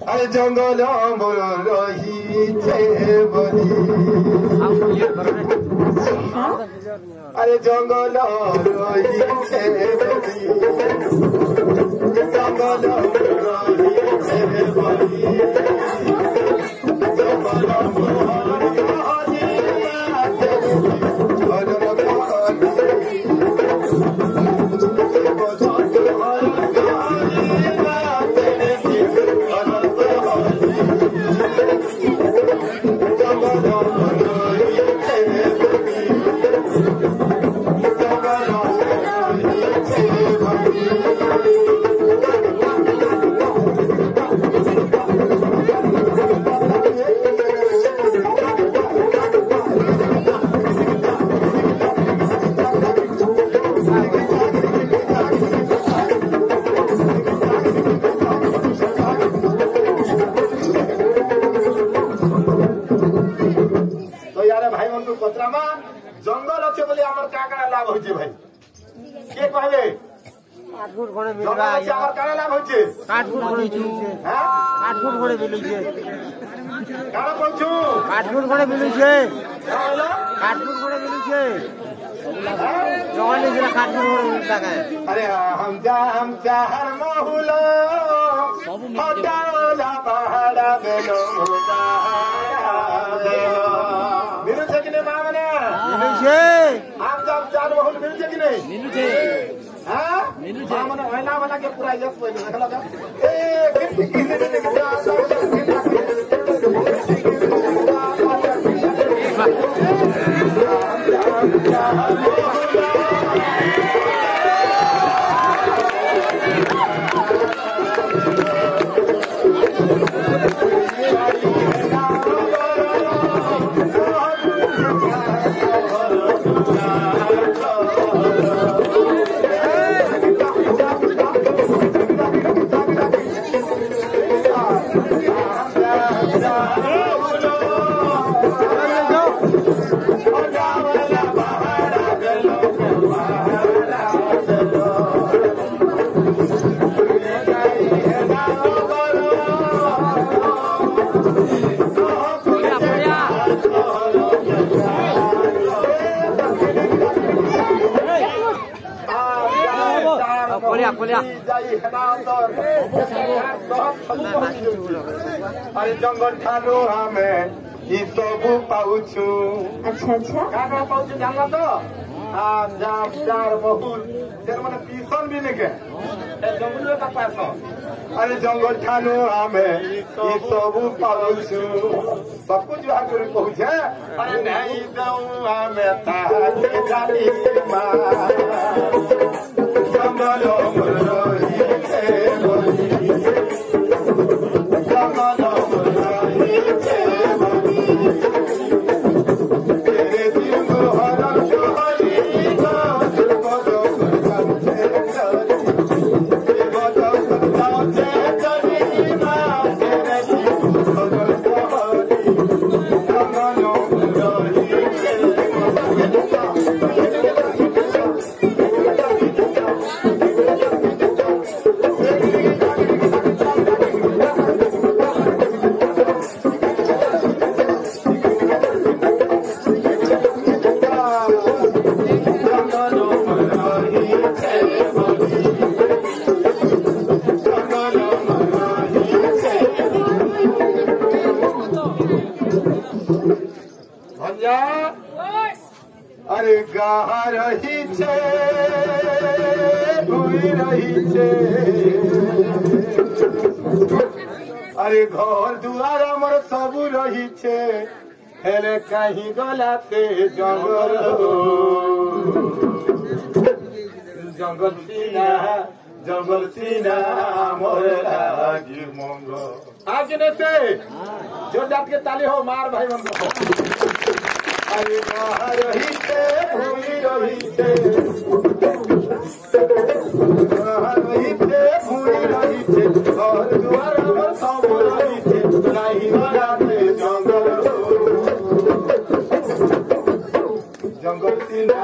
अरे जंगल रहीचे बली अरे जंगल रहीचे बली जंगल रहीचे बली जंगल अच्छे बोले आमर का लाभ होचे भाई के कहबे काटफुट घोड़े मिल जंगल अच्छे आमर का लाभ होचे काटफुट घोड़े मिलुछे हां काटफुट घोड़े मिलुछे काड़ा कहछु काटफुट घोड़े मिलुछे का होला काटफुट घोड़े मिलुछे जवानी जरा काटफुट घोड़े मिलता है अरे हम चाहर महुलो हटाला पहाड़ा बेलो मिलुछे कि नहीं मामने मिलुछे हम जब चार बहुल मिलुछे कि नहीं मिलुछे हां मिलुछे मामने ओइना वाला के पूरा यस होई देखला का ए अरे जंगल ठानु हमें ई सबु पाउछु अच्छा अच्छा का पाउछु जानला तो आ जाप चार बहुत जेर माने पीसन भी नहीं के ए जंगल का पैसा अरे जंगल ठानु हमें ई सबु पाउछु सब कुछ जो आके पहुंचे अरे नहीं दऊ हमें ताके जाली मां जंगल रहीचे बली जंगल रहीचे बली तेरे दिल को हरम जोहरी का बजो करते चली बजो करते चली मां तेरे दिल को हरम जोहरी जंगल रहीचे अरे गा रही छे हुई रही छे अरे घर दुआर हमर सब रही छे हेले कहीं गला से जंगल सीना मोर लागी मंगो आज ने से जो जात के ताली हो मार भाई मन को अरे बाहर रही थे भूमि रही थे बाहर रही थे भूमि रही थे और द्वार पर सब रही थे नहीं लगाते जंगल सीना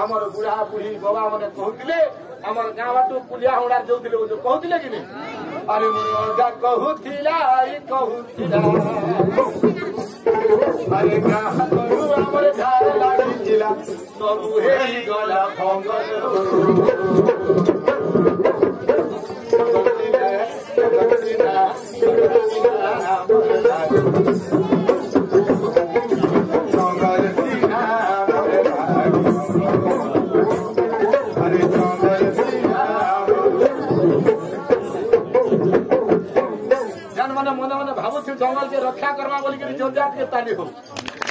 आमर बुढ़ा बुढ़ी बाबा मैंने कहते आमर गाँ बाटू पुलिया हुड़ा जो कहते कि अरे मुझा कहूला अरे गाँ आमर झाड़ लागिला सब गला भंगल मन मन भावुँ जंगल के रक्षा करवा बोलिक जोरदार के ताली हो।